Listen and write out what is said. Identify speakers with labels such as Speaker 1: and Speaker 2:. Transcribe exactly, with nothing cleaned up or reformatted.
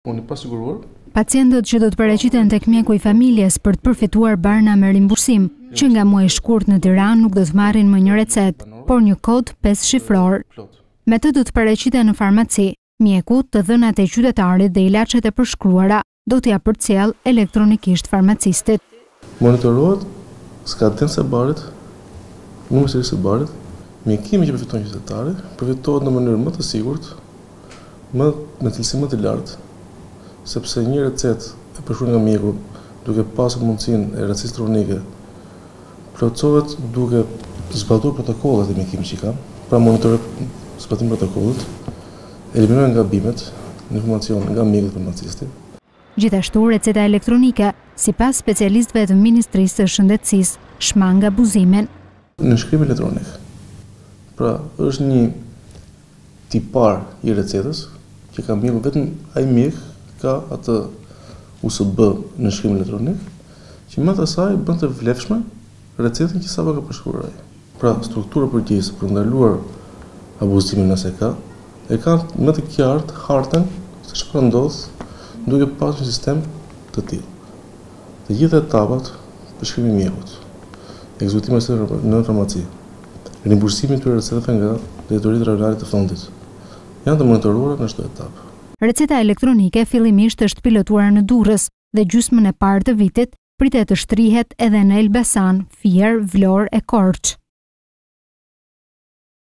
Speaker 1: Unë i pasiguruar.
Speaker 2: Pacientët që do të paraqiten tek mjeku i familjes për të përfituar barna me rimbursim, që nga muaji i shkurt në Tiranë nuk do të marrin më një recetë, por një kod pesë shifror. Me të do të paraqiten në farmaci, mjeku, të dhënat e qytetarit dhe ilaçet e përshkruara do t'ia përcjell elektronikisht farmacistit.
Speaker 1: Monitorohet skadenca e barit, numri i serisë së barit, mjekimi që përfiton qytetari, përfitohet në mënyrë më të sigurt, më me cilësi më të lartë, sepse një recetë e përshkruar nga mjeku duke pasur mundësinë e recetës elektronike plotësohet duke zbatuar protokollet e mjekimit që ka, pra monitorohet zbatimi i protokollit, eliminohen gabimet në informacion nga mjeku dhe farmacisti.
Speaker 2: Gjithashtu, receta elektronike, sipas specialistëve të Ministrisë së Shëndetësisë, shmang abuzimin.
Speaker 1: Nënshkrimi elektronik. Pra, është një tipar i recetës që ka mjeku vetëm ai mjek ka atë U S B në shkrim elektronik, që më të saj bën të vlefshme recetën që sapo ka përshkruar ai. Pra, struktura përgjegjëse për ndaluar abuzimin nëse ka, e kanë më të qartë hartën se çfarë ndodh duke pasur një sistem të tillë. Të gjitha etapat përshkrimi i mjekut, ekzekutimi në farmaci, rimbursimi të recetave nga drejtoritë rajonale të fondit, janë të monitoruara në çdo etapë.
Speaker 2: Receta elektronike fillimisht është pilotuar në Durrës dhe gjysmën e parë të vitit pritet të shtrihet edhe në Elbasan, Fier, Vlorë e Korçë.